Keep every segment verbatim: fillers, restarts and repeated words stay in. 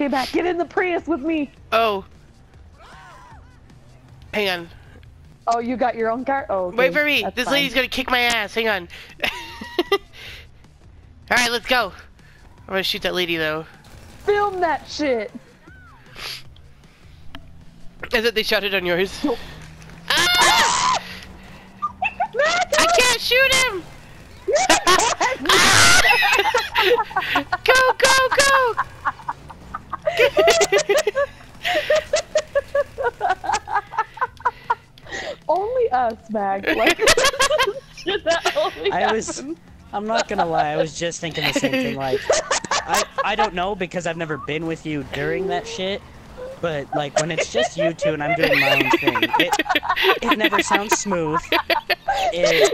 Okay, back. Get in the Prius with me. Oh. Hang on. Oh, you got your own car? Oh, okay. Wait for me. That's This fine. lady's gonna kick my ass. Hang on. Alright, let's go. I'm gonna shoot that lady though. Film that shit. Is it they shot it on yours? No. Ah! I can't shoot him! Go, go, go! Only us, Mag. Like, shit that only I was, happens. I'm not gonna lie, I was just thinking the same thing, like, I, I don't know because I've never been with you during that shit, but, like, when it's just you two and I'm doing my own thing, it, it never sounds smooth. It,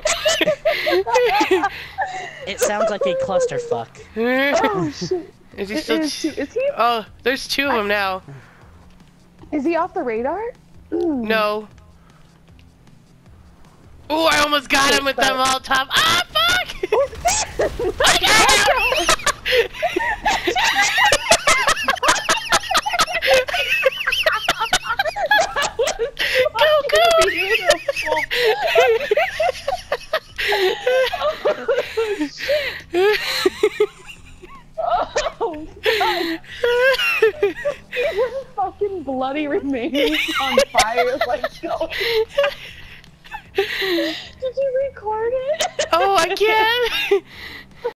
it sounds like a clusterfuck. Oh, shit. Is he It still... is, too. Is he? Oh, there's two of them now. Is he off the radar? No. Oh, I almost got him with them all top. Ah, fuck! I got him! Go, go! Oh, God. His fucking bloody remains on fire, like, going. Did you record it? Oh, I can!